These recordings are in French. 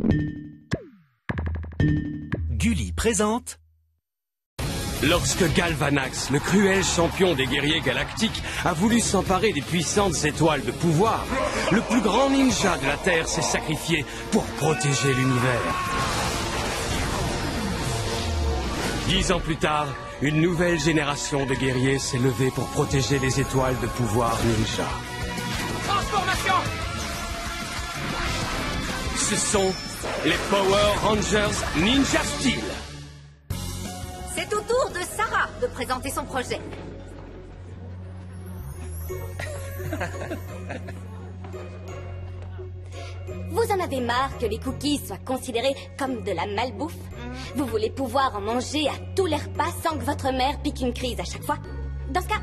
Gulli présente... Lorsque Galvanax, le cruel champion des guerriers galactiques, a voulu s'emparer des puissantes étoiles de pouvoir, le plus grand ninja de la Terre s'est sacrifié pour protéger l'univers. 10 ans plus tard, une nouvelle génération de guerriers s'est levée pour protéger les étoiles de pouvoir ninja. Transformation! Ce sont les Power Rangers Ninja Steel. C'est au tour de Sarah de présenter son projet. Vous en avez marre que les cookies soient considérés comme de la malbouffe? Vous voulez pouvoir en manger à tous les repas sans que votre mère pique une crise à chaque fois? Dans ce cas...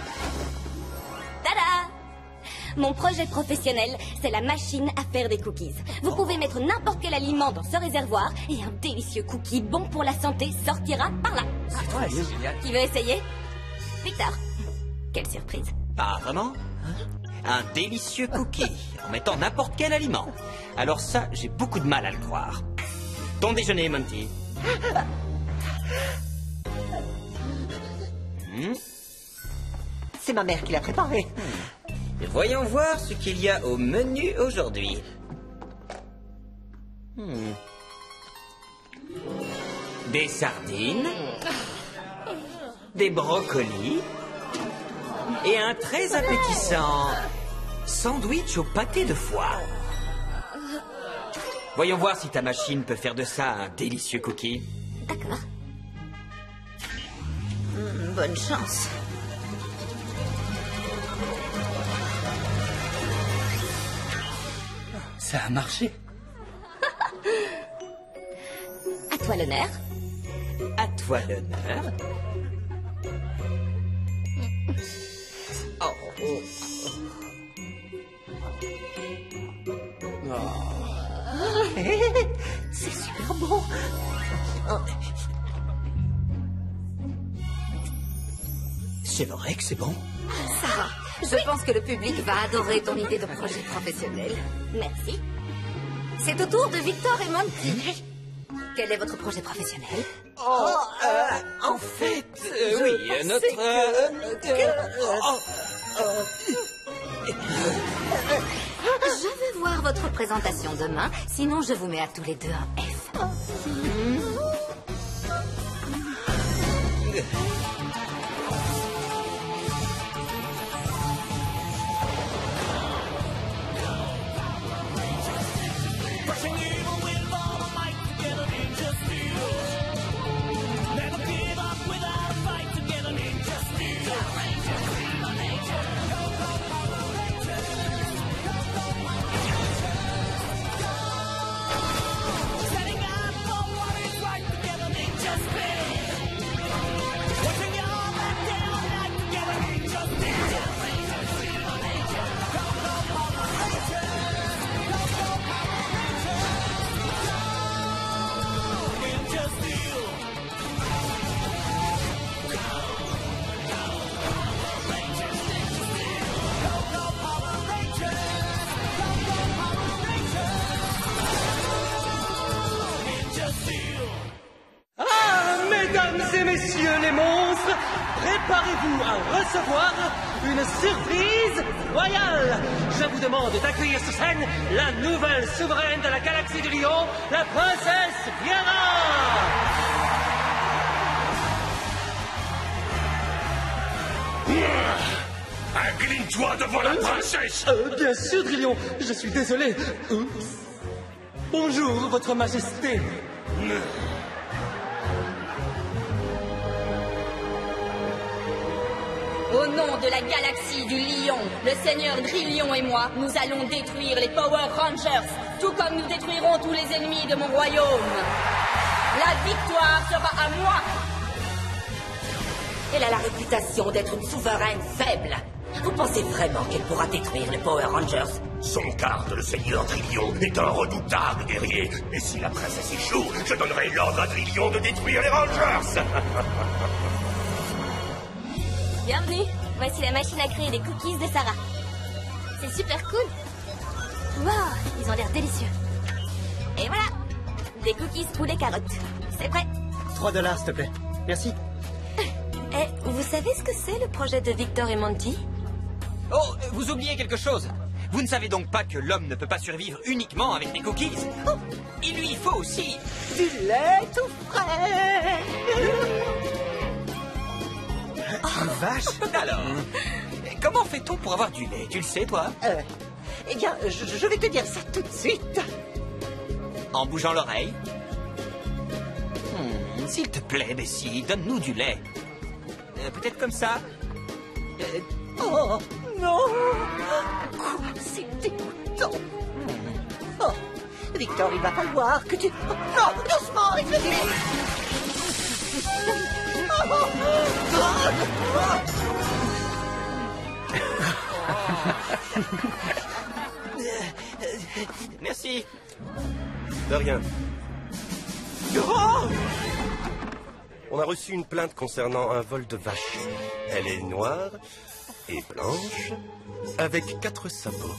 Tada! Mon projet professionnel, c'est la machine à faire des cookies. Vous pouvez mettre n'importe quel aliment dans ce réservoir et un délicieux cookie bon pour la santé sortira par là. Qui veut essayer? Victor, quelle surprise. Ah, vraiment? Un délicieux cookie, en mettant n'importe quel aliment. Alors ça, j'ai beaucoup de mal à le croire. Ton déjeuner, Monty. C'est ma mère qui l'a préparé. Voyons voir ce qu'il y a au menu aujourd'hui. Des sardines, des brocolis et un très appétissant sandwich au pâté de foie. Voyons voir si ta machine peut faire de ça un délicieux cookie. D'accord. Bonne chance. Ça a marché. À toi l'honneur. À toi l'honneur. C'est super bon. C'est vrai que c'est bon. Sarah, je pense que le public va adorer ton idée de projet professionnel. Merci. C'est au tour de Victor et Monty. Quel est votre projet professionnel? En fait, oui, Je veux voir votre présentation demain, sinon je vous mets à tous les deux un F. Mesdames et messieurs les monstres, préparez-vous à recevoir une surprise royale. Je vous demande d'accueillir sur scène la nouvelle souveraine de la galaxie du Lion, la princesse Viera. Incline-toi devant la princesse. Bien sûr, Drillion, je suis désolé. Oups. Bonjour, votre majesté. Au nom de la galaxie du Lion, le seigneur Drillion et moi, nous allons détruire les Power Rangers, tout comme nous détruirons tous les ennemis de mon royaume. La victoire sera à moi. Elle a la réputation d'être une souveraine faible. Vous pensez vraiment qu'elle pourra détruire les Power Rangers? Son garde, le seigneur Drillion, est un redoutable guerrier. Et si la princesse échoue, je donnerai l'ordre à Drillion de détruire les Rangers. Bienvenue. Voici la machine à créer des cookies de Sarah. C'est super cool. Wow, ils ont l'air délicieux. Et voilà. Des cookies poulet carottes. C'est prêt. $3, s'il te plaît. Merci. Eh, vous savez ce que c'est le projet de Victor et Monty? Oh, vous oubliez quelque chose. Vous ne savez donc pas que l'homme ne peut pas survivre uniquement avec des cookies. Oh, il lui faut aussi Du lait tout frais. Une vache. Alors, comment fait-on pour avoir du lait? Tu le sais, toi? Eh bien, je vais te dire ça tout de suite. En bougeant l'oreille. S'il te plaît, Bessie, donne-nous du lait. Peut-être comme ça. Oh, non. Quoi, c'est dégoûtant. Oh, Victor, il va falloir que tu... Oh, non, doucement avec le lait. Merci. De rien. Oh, On a reçu une plainte concernant un vol de vache. Elle est noire et blanche, avec 4 sabots.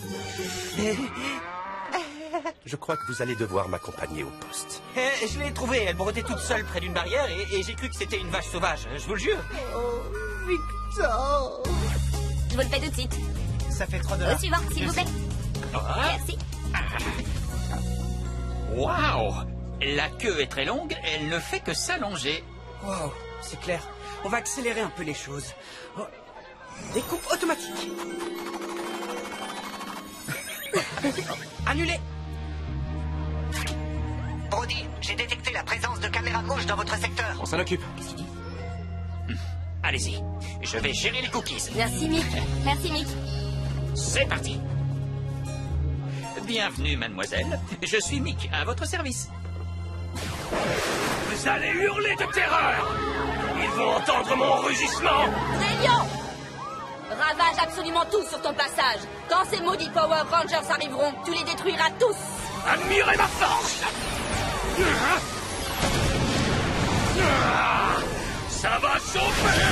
Je crois que vous allez devoir m'accompagner au poste. Je l'ai trouvée, elle brodait toute seule près d'une barrière et j'ai cru que c'était une vache sauvage, je vous le jure. oh, Victor. Je vous le fais tout de suite. Ça fait $3. Au suivant, s'il vous plaît. Merci. Waouh! La queue est très longue, elle ne fait que s'allonger. Wow, c'est clair. On va accélérer un peu les choses. Oh. Découpe automatique. Annulé. Brody, j'ai détecté la présence de caméras gauche dans votre secteur. On s'en occupe. Allez-y, je vais gérer les cookies. Merci, Mick. Merci, Mick. C'est parti. Bienvenue, mademoiselle. Je suis Mick, à votre service. Vous allez hurler de terreur! Ils vont entendre mon rugissement! Trélion! Ravage absolument tout sur ton passage. Quand ces maudits Power Rangers arriveront, tu les détruiras tous. Admirez ma force! Ça va chauffer!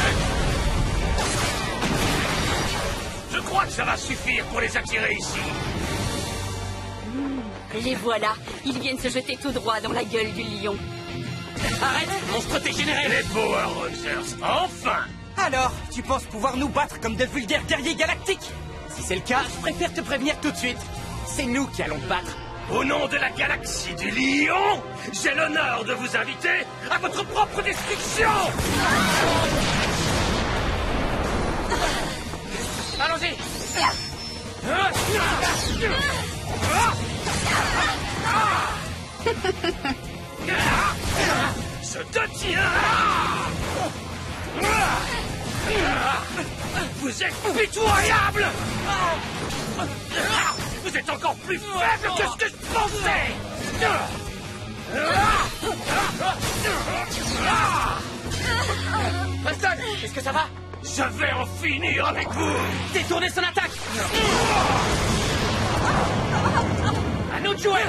Je crois que ça va suffire pour les attirer ici. Les voilà. Ils viennent se jeter tout droit dans la gueule du lion. Arrête, monstre dégénéré! Les Power Rangers, enfin! Alors, tu penses pouvoir nous battre comme de vulgaires guerriers galactiques? Si c'est le cas, je préfère te prévenir tout de suite. C'est nous qui allons te battre. Au nom de la galaxie du Lion, j'ai l'honneur de vous inviter à votre propre destruction! Allons-y! Je te tiens! Vous êtes pitoyable! Vous êtes encore plus faible que ce que je pensais! Preston, est-ce que ça va? Je vais en finir avec vous! Détournez son attaque! À nous de jouer!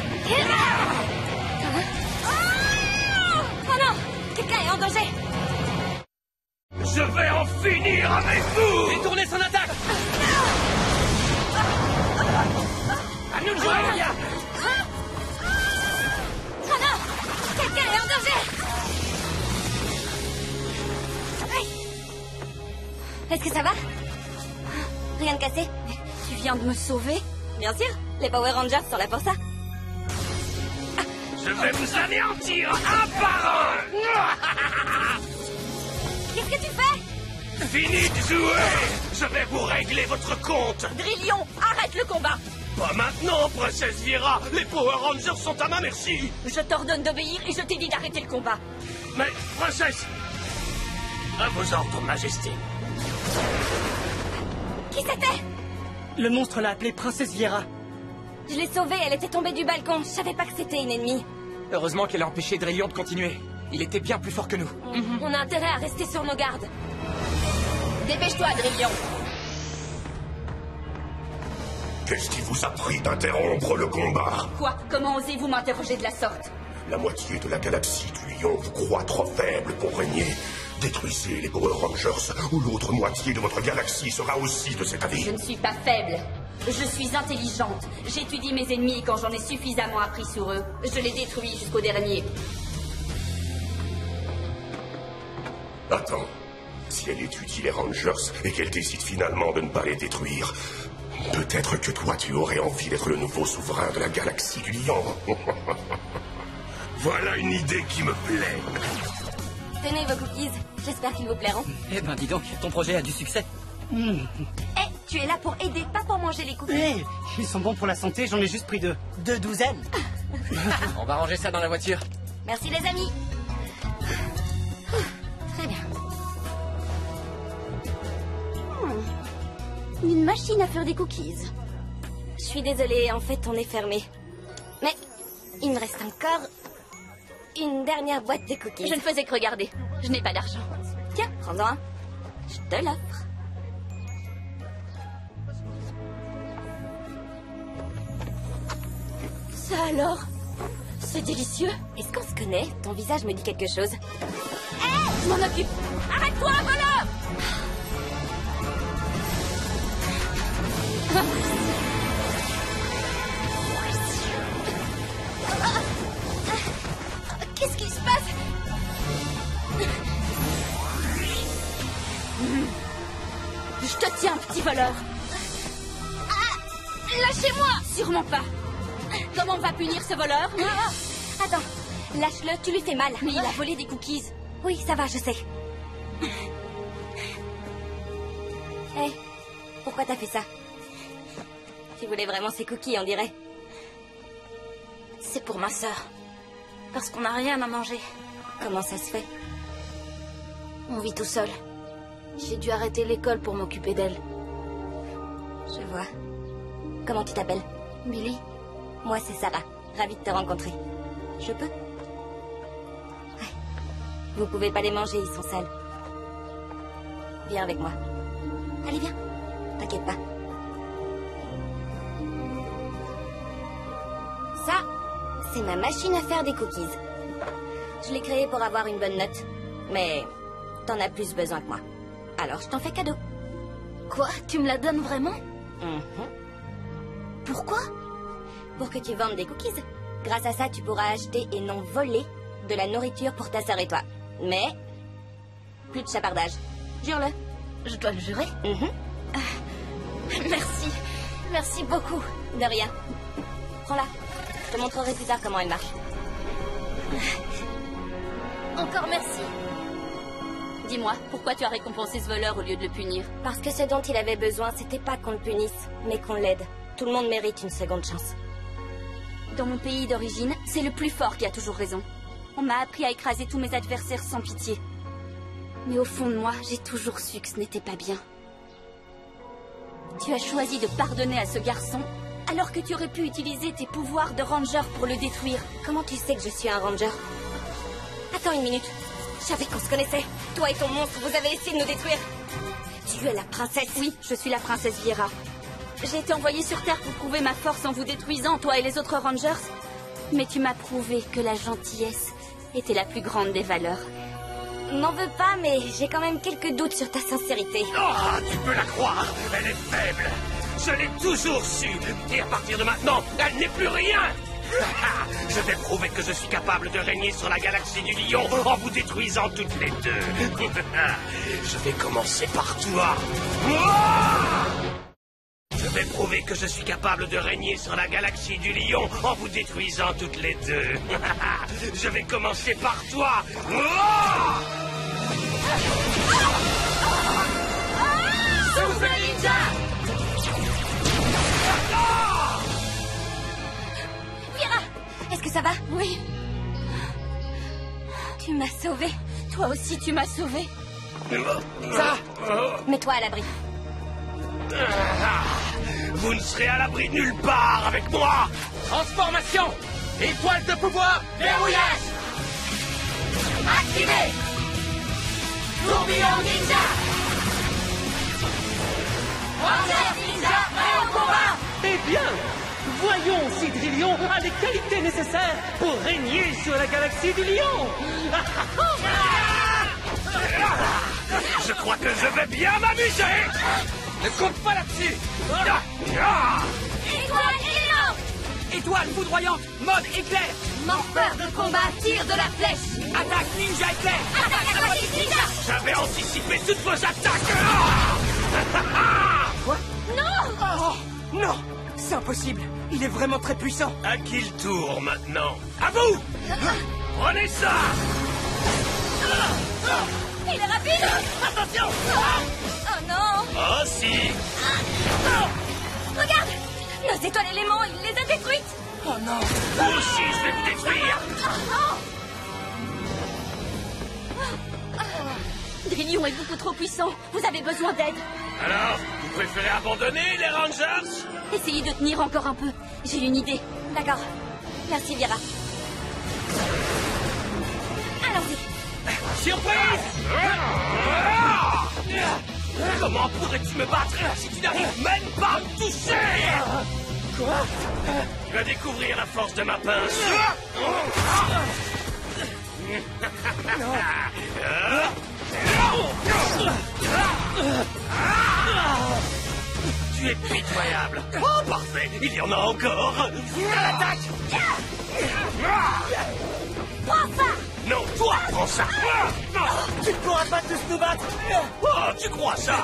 Oh non! Quelqu'un est en danger! Je vais en finir avec vous! Détournez son attaque! À nous de jouer, les gars! Oh non! Quelqu'un est en danger! Aïe. Est-ce que ça va? Rien de cassé? Tu viens de me sauver? Bien sûr, les Power Rangers sont là pour ça. Je vais vous anéantir un par un! Qu'est-ce que tu fais? Fini de jouer! Je vais vous régler votre compte! Drillion, arrête le combat! Pas maintenant, princesse Viera! Les Power Rangers sont à ma merci! Je t'ordonne d'obéir et je t'ai dit d'arrêter le combat. Mais, princesse! À vos ordres, majesté. Qui c'était? Le monstre l'a appelée Princesse Viera. Je l'ai sauvée, elle était tombée du balcon. Je savais pas que c'était une ennemie. Heureusement qu'elle a empêché Drillion de continuer. Il était bien plus fort que nous. On a intérêt à rester sur nos gardes. Dépêche-toi, Drillion. Qu'est-ce qui vous a pris d'interrompre le combat? Quoi? Comment osez-vous m'interroger de la sorte? La moitié de la galaxie du Lion vous croit trop faible pour régner. Détruisez les Power Rangers, ou l'autre moitié de votre galaxie sera aussi de cet avis. Je ne suis pas faible. Je suis intelligente. J'étudie mes ennemis et quand j'en ai suffisamment appris sur eux, je les détruis jusqu'au dernier. Attends. Si elle étudie les Rangers et qu'elle décide finalement de ne pas les détruire, peut-être que toi tu aurais envie d'être le nouveau souverain de la galaxie du Lion. Voilà une idée qui me plaît. Tenez vos cookies, j'espère qu'ils vous plairont. Eh ben dis donc, ton projet a du succès. Eh, tu es là pour aider, pas pour manger les cookies. Hé, ils sont bons pour la santé, j'en ai juste pris deux douzaines. On va ranger ça dans la voiture. Merci les amis. Très bien. Une machine à faire des cookies. Je suis désolée, en fait on est fermé. Mais il me reste encore une dernière boîte de cookies. Je ne faisais que regarder. Je n'ai pas d'argent. Tiens, prends-en un. Je te l'offre. Ça alors? C'est délicieux. Est-ce qu'on se connaît? Ton visage me dit quelque chose. Hé, je m'en occupe. Arrête-toi, voleur! Qu'est-ce qui se passe? Je te tiens, petit voleur. Lâchez-moi! Sûrement pas. Comment on va punir ce voleur? Attends, lâche-le, tu lui fais mal. Mais il a volé des cookies. Oui, ça va, je sais. Hé, pourquoi t'as fait ça? Tu voulais vraiment ces cookies, on dirait. C'est pour ma sœur. Parce qu'on n'a rien à manger. Comment ça se fait? On vit tout seul. J'ai dû arrêter l'école pour m'occuper d'elle. Je vois. Comment tu t'appelles? Billy? Moi, c'est Sarah. Ravie de te rencontrer. Je peux? Ouais. Vous pouvez pas les manger, ils sont sales. Viens avec moi. Allez, viens. T'inquiète pas. Ça, c'est ma machine à faire des cookies. Je l'ai créée pour avoir une bonne note. Mais t'en as plus besoin que moi. Alors, je t'en fais cadeau. Quoi? Tu me la donnes vraiment? Pourquoi? Pour que tu vendes des cookies. Grâce à ça, tu pourras acheter et non voler de la nourriture pour ta sœur et toi. Mais plus de chapardage. Jure-le. Je dois le jurer? Merci. Merci beaucoup. De rien. Prends-la. Je te montrerai plus tard comment elle marche. Encore merci. Dis-moi, pourquoi tu as récompensé ce voleur au lieu de le punir? Parce que ce dont il avait besoin, c'était pas qu'on le punisse, mais qu'on l'aide. Tout le monde mérite une seconde chance. Dans mon pays d'origine, c'est le plus fort qui a toujours raison. On m'a appris à écraser tous mes adversaires sans pitié. Mais au fond de moi, j'ai toujours su que ce n'était pas bien. Tu as choisi de pardonner à ce garçon, alors que tu aurais pu utiliser tes pouvoirs de ranger pour le détruire. Comment tu sais que je suis un ranger? Attends une minute. Je savais qu'on se connaissait. Toi et ton monstre, vous avez essayé de nous détruire. Tu es la princesse. Oui, je suis la princesse Viera. J'ai été envoyée sur Terre pour prouver ma force en vous détruisant, toi et les autres Rangers. Mais tu m'as prouvé que la gentillesse était la plus grande des valeurs. M'en veux pas, mais j'ai quand même quelques doutes sur ta sincérité. Ah, tu peux la croire, elle est faible. Je l'ai toujours su. Et à partir de maintenant, elle n'est plus rien. Je vais prouver que je suis capable de régner sur la galaxie du Lion en vous détruisant toutes les deux. Je vais commencer par toi. Je vais prouver que je suis capable de régner sur la galaxie du Lion en vous détruisant toutes les deux. Je vais commencer par toi. Super Ninja! Viera! Est-ce que ça va? Oui. Tu m'as sauvé. Toi aussi, tu m'as sauvé. Ça! Mets-toi à l'abri. Vous ne serez à l'abri nulle part avec moi. Transformation! Étoile de pouvoir! Verrouillage! Activé! Tourbillon Ninja! Ranger Ninja, prêt au combat! Eh bien, voyons si Drillion a les qualités nécessaires pour régner sur la galaxie du Lion. Je crois que je vais bien m'amuser. Ne compte pas là-dessus. Étoile élan! Étoile foudroyante, mode éclair. Morpheur de combat, tire de la flèche. Attaque ninja éclair. Attaque aquatique ninja! J'avais anticipé toutes vos attaques. Quoi? Non! Non, c'est impossible. Il est vraiment très puissant. À qui le tour maintenant? À vous! Prenez ça! Il est rapide! Attention! Oh non! Oh si! Regarde! Nos étoiles éléments, il les a détruites! Oh non! Vous aussi, je vais vous détruire! Drillion est beaucoup trop puissant. Vous avez besoin d'aide. Alors, vous préférez abandonner les Rangers? Essayez de tenir encore un peu. J'ai une idée. D'accord. Merci, Viera. Allons-y. Surprise! Comment pourrais-tu me battre si tu n'arrives même pas à me toucher? Quoi? Tu vas découvrir la force de ma pince. Tu es pitoyable. Oh, parfait. Il y en a encore. À l'attaque. Prends ça! Non, toi, prends ça. Tu ne pourras pas tous nous battre. Oh, tu crois ça?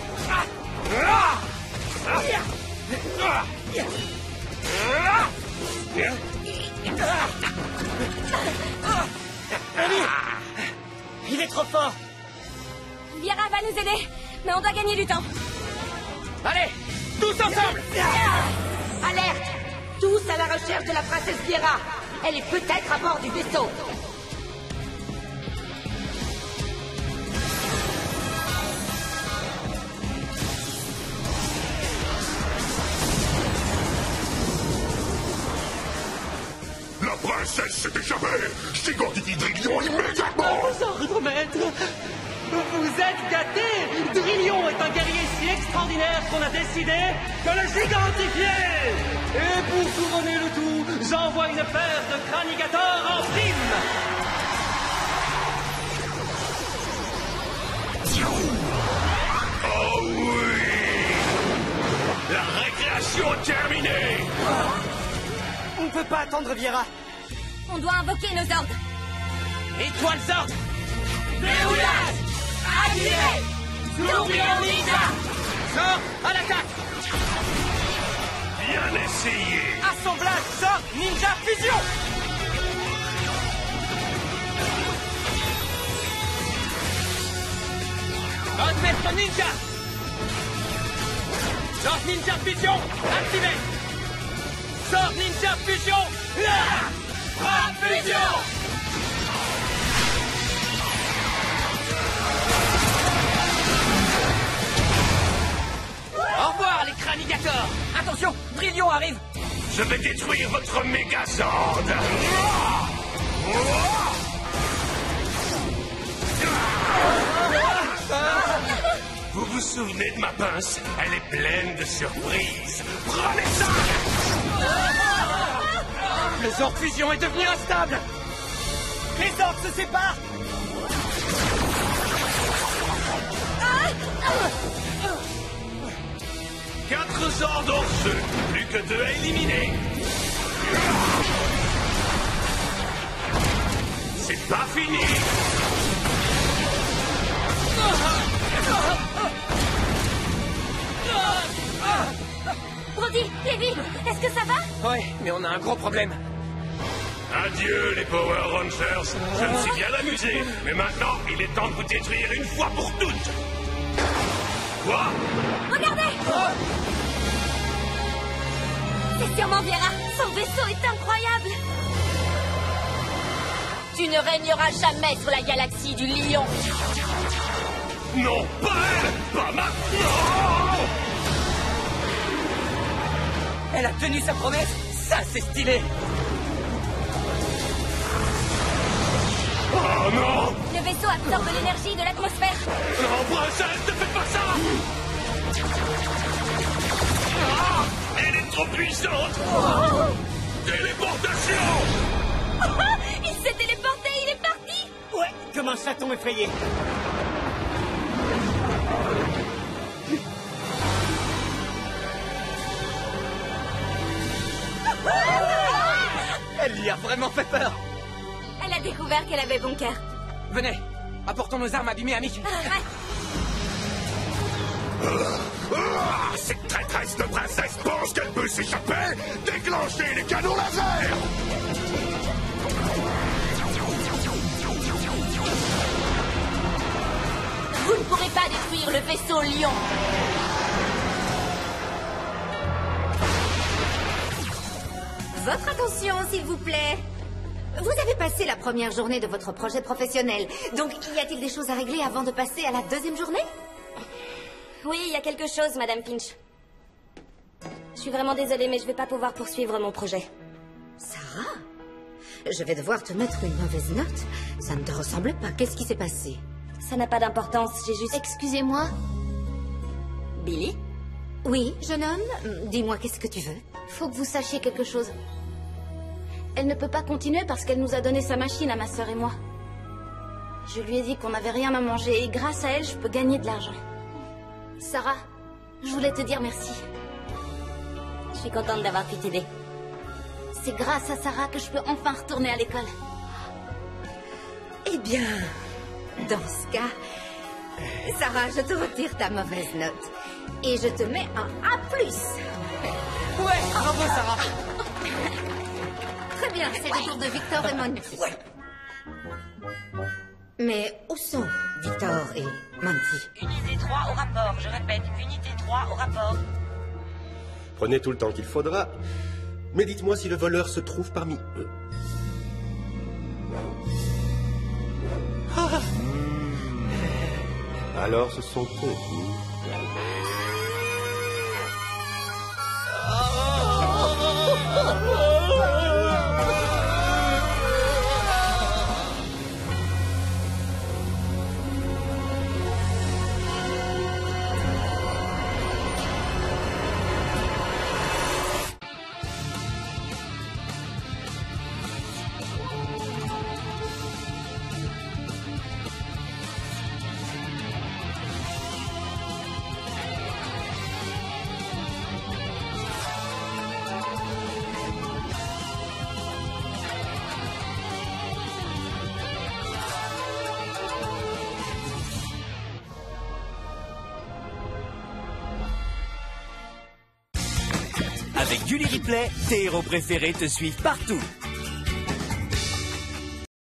Il est trop fort. Viera va nous aider, mais on doit gagner du temps. Allez, tous ensemble. Alerte! Tous à la recherche de la princesse Viera. Elle est peut-être à bord du vaisseau. La princesse s'est échappée! Sigurdini Drillion immédiatement! Vos ordres, maître! Vous êtes gâtés! Drillion est un guerrier si extraordinaire qu'on a décidé de le gigantifier! Et pour couronner le tout, j'envoie une paire de Cranigators en prime! Oh oui! La récréation est terminée! On ne peut pas attendre Viera. On doit invoquer nos ordres. Étoile Zord. Déroulage! Activé! Tourbillon ninja! Zord, à l'attaque. Bien essayé! Assemblage Zord Ninja Fusion. Maître Ninja. Zord Ninja Fusion activé. Zord Ninja Fusion. Fusion. Au revoir les Cranigators. Attention, Drillion arrive. Je vais détruire votre Mégazord! Vous vous souvenez de ma pince? Elle est pleine de surprises. Prenez ça! Le Zord Fusion est devenu instable. Les Zords se séparent. Quatre Zords en jeu, plus que 2 à éliminer. C'est pas fini. Brody, Levi, est-ce que ça va? Ouais, mais on a un gros problème. Adieu les Power Rangers. Je me suis bien amusé, mais maintenant il est temps de vous détruire une fois pour toutes. Quoi? Regardez! C'est sûrement Viera. Son vaisseau est incroyable. Tu ne régneras jamais sur la galaxie du Lion. Non, pas elle! Pas maintenant! Elle a tenu sa promesse. Ça, c'est stylé. Oh non! Le vaisseau absorbe l'énergie de l'atmosphère. Non, princesse, ne faites pas ça! Ah, elle est trop puissante! Téléportation! Il s'est téléporté, il est parti. Ouais, comme un chaton effrayé. Elle lui a vraiment fait peur. Elle a découvert qu'elle avait bon cœur. Venez, apportons nos armes abîmées à Mickey. Cette traîtresse de princesse pense qu'elle peut s'échapper. Déclenchez les canons laser. Vous ne pourrez pas détruire le vaisseau Lion. Votre attention, s'il vous plaît. Vous avez passé la première journée de votre projet professionnel. Donc, y a-t-il des choses à régler avant de passer à la deuxième journée? Oui, il y a quelque chose, Madame Finch. Je suis vraiment désolée, mais je vais pas pouvoir poursuivre mon projet. Sarah, je vais devoir te mettre une mauvaise note. Ça ne te ressemble pas. Qu'est-ce qui s'est passé? Ça n'a pas d'importance, j'ai juste... Excusez-moi. Billy? Oui, jeune homme, dis-moi, qu'est-ce que tu veux? Faut que vous sachiez quelque chose. Elle ne peut pas continuer parce qu'elle nous a donné sa machine à ma sœur et moi. Je lui ai dit qu'on n'avait rien à manger et grâce à elle, je peux gagner de l'argent. Sarah, je voulais te dire merci. Je suis contente d'avoir pu t'aider. C'est grâce à Sarah que je peux enfin retourner à l'école. Eh bien, dans ce cas, Sarah, je te retire ta mauvaise note. Et je te mets un A+. Ouais, bravo Sarah. Très bien, c'est le tour de Victor et Monty. Mais où sont Victor et Monty? Unité 3 au rapport, je répète, unité 3 au rapport. Prenez tout le temps qu'il faudra. Mais dites-moi si le voleur se trouve parmi eux. Ah. Alors ce sont eux. Avec Gulli Replay, tes héros préférés te suivent partout.